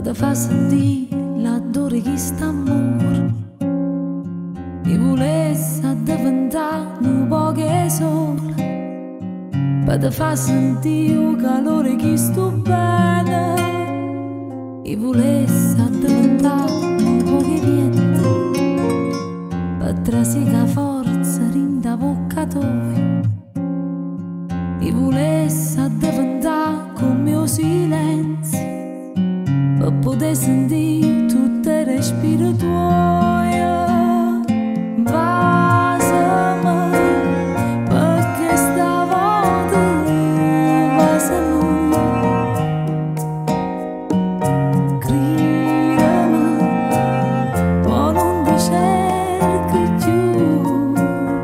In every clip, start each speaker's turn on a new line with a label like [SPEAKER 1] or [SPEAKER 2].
[SPEAKER 1] te fa sentire l'odore di st'amore, e volesse diventare un po' che sole, per te fa sentire il calore che sto bene, e volesse diventare un po' che niente, per trasicare forza rinda bocca tua, e volesse diventare come il silenzio, per poter sentire tutte le respiro tuoi. Vasami, perché stavolta vasami, credimi, poi non ti cerchi più.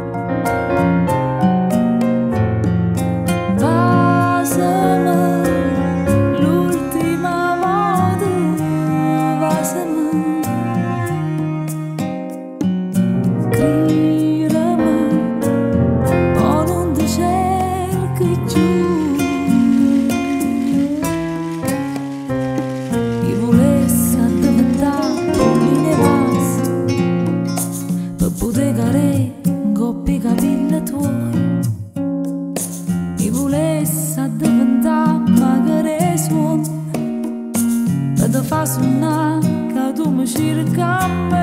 [SPEAKER 1] Vasami, l'ultima volta, vasami, credimi, poi non ti cerchi più. E volesse diventare polline vasi, per poter cadere in coppia i capelli tuoi, e volesse diventare magari suono, per te fa suonare che tu mi cerchi a me.